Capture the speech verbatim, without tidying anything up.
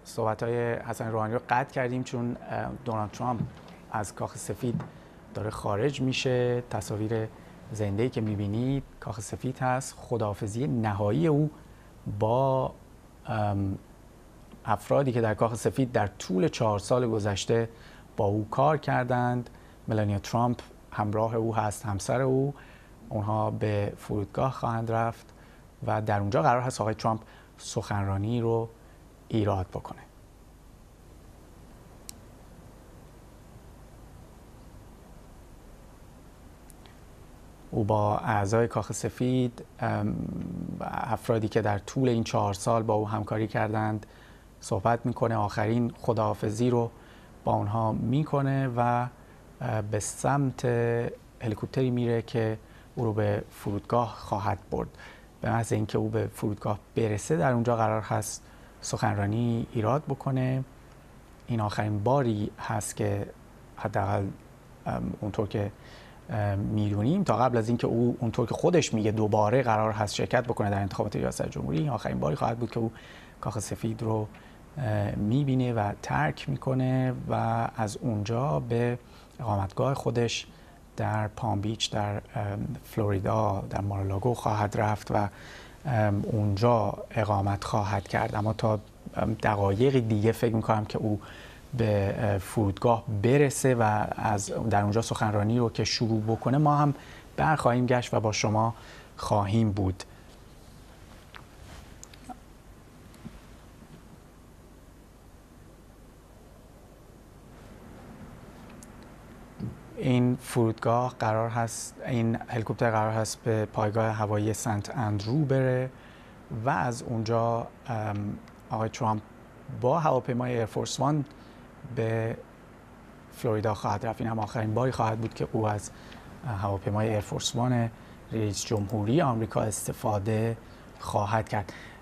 صحبت‌های حسن روحانی رو قطع کردیم چون دونالد ترامپ از کاخ سفید داره خارج میشه. تصاویر زنده‌ای که می‌بینید کاخ سفید هست. خداحافظی نهایی او با افرادی که در کاخ سفید در طول چهار سال گذشته با او کار کردند. ملانیا ترامپ همراه او هست، همسر او. اونها به فرودگاه خواهند رفت و در اونجا قرار هست آقای ترامپ سخنرانی رو ایراد بکنه. او با اعضای کاخ سفید، افرادی که در طول این چهار سال با او همکاری کردند صحبت میکنه. آخرین خداحافظی رو با اونها میکنه و به سمت هلیکوپتری میره که او رو به فرودگاه خواهد برد. به محض اینکه او به فرودگاه برسه در اونجا قرار هست سخنرانی ایراد بکنه. این آخرین باری هست که حداقل اونطور که میدونیم تا قبل از اینکه او اونطور که خودش میگه دوباره قرار هست شرکت بکنه در انتخابات ریاست جمهوری، آخرین باری خواهد بود که او کاخ سفید رو میبینه و ترک میکنه و از اونجا به اقامتگاه خودش در پام بیچ در فلوریدا در مارالاگو خواهد رفت و اونجا اقامت خواهد کرد. اما تا دقایق دیگه فکر میکنم که او به فرودگاه برسه و از در اونجا سخنرانی رو که شروع بکنه ما هم برخواهیم گشت و با شما خواهیم بود. این فرودگاه قرار هست، این هلیکوپتر قرار هست به پایگاه هوایی سنت اندرو بره و از اونجا آقای ترامپ با هواپیمای ایرفورس وان به فلوریدا خواهد رفت. این هم آخرین باری خواهد بود که او از هواپیمای ایرفورس وان رئیس جمهوری آمریکا استفاده خواهد کرد.